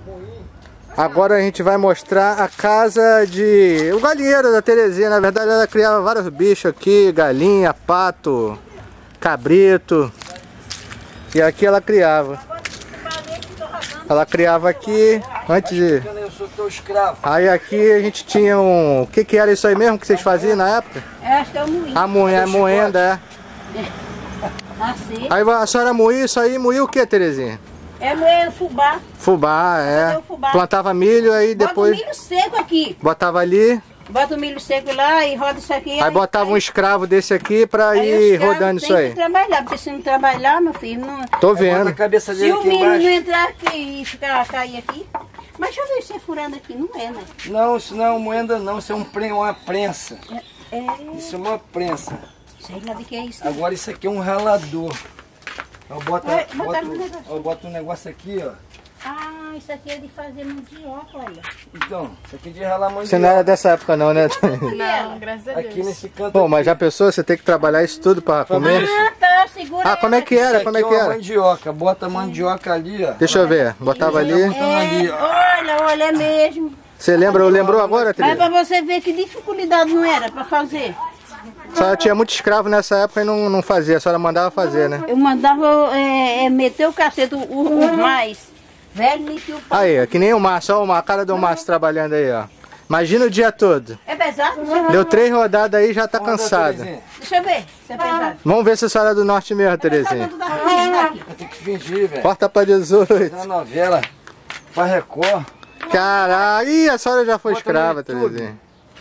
Agora a gente vai mostrar a casa de... o galinheiro da Terezinha. Na verdade ela criava vários bichos aqui. Galinha, pato, cabrito. E aqui ela criava. Ela criava aqui antes de... Eu sou teu escravo. Aí aqui a gente tinha um... o que que era isso aí mesmo que vocês faziam na época? Acho que é o moinho. A moenda, é. Assim. Aí a senhora moía isso aí, moía o que, Terezinha? É moer fubá. Fubá, é. Fubá. Plantava milho, aí depois... Bota o milho seco aqui. Botava ali. Bota o milho seco lá e roda isso aqui. Aí botava um escravo desse aqui pra ir rodando isso aí. Tem que trabalhar, porque se não trabalhar, meu filho, não... Tô vendo. A cabeça dele Se o aqui milho embaixo. não entrar aqui e ficar, cair aqui... Mas deixa eu ver se é furando aqui, não é, né? Não, isso não é uma moenda não, isso é uma prensa. Isso é uma prensa. Sei lá de que é isso. Agora isso aqui é um ralador. Eu boto um negócio aqui, ó. Ah, isso aqui é de fazer mandioca, olha. Então, isso aqui é de ralar mandioca. Você não era dessa época não, né? Não, Graças a Deus. Aqui nesse canto. Pô, mas já pensou, você tem que trabalhar isso tudo pra comer? Ah, tá, segura. Ah, como é que era? Como é que Aqui é uma era? mandioca, bota a mandioca ali, ó. Deixa eu ver, botava ali. ali, ó. Olha, é mesmo. Você lembrou agora, Mas Tereza? pra você ver que dificuldade não era pra fazer. A senhora tinha muito escravo nessa época e não fazia, a senhora mandava fazer, né? Eu mandava meter o cacete, os mais velho e o pau. Aí, é que nem o Márcio, olha a cara do Márcio trabalhando aí, ó. Imagina o dia todo. É pesado? Deu 3 rodadas aí, já tá cansada. Deixa eu ver se é pesado. Vamos ver se a senhora é do norte mesmo, Terezinha. Eu tenho que fingir, velho. Porta pra 18. Na novela, pra Record. Caralho, ih, a senhora já foi escrava, Terezinha.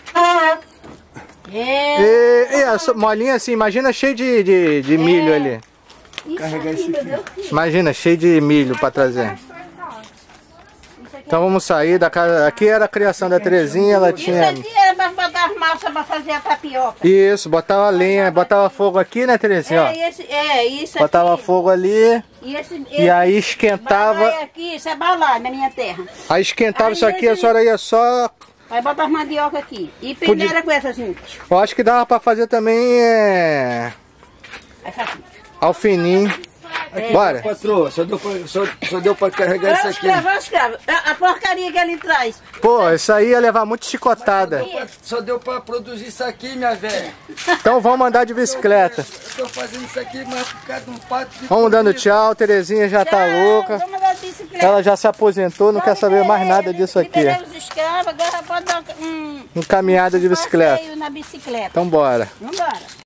E a molinha assim, imagina cheio de milho ali. Carregar esse aqui. Imagina, cheio de milho pra trazer. Então vamos sair da casa. Aqui era a criação da Terezinha, ela Isso tinha... aqui era pra botar as massas pra fazer a tapioca. Isso, botava lenha, botava fogo aqui, né, Terezinha? Ó. Isso Botava aqui. fogo ali E aí esquentava. balai aqui, isso é balai na minha terra. Aí esquentava Aí isso aqui, a esse- senhora ia só... Vai botar as mandioca aqui. E peneira com essa assim. Eu acho que dava pra fazer também Aí faz assim. alfinim. Bora. Patroa, só deu pra carregar isso aqui. Vamos escravo. A porcaria que ele traz. Pô, isso aí ia levar muito chicotada. Só deu pra produzir isso aqui, minha velha. Então vamos andar de bicicleta. Eu tô fazendo isso aqui, mas por causa de um pato de Vamos dando tchau, Terezinha já tá louca. Vamos dar bicicleta. Ela já se aposentou, não quer saber mais nada disso aqui. Liberamos os escravos, agora pode dar Caminhada de bicicleta. passeio na bicicleta. Então bora. Vambora.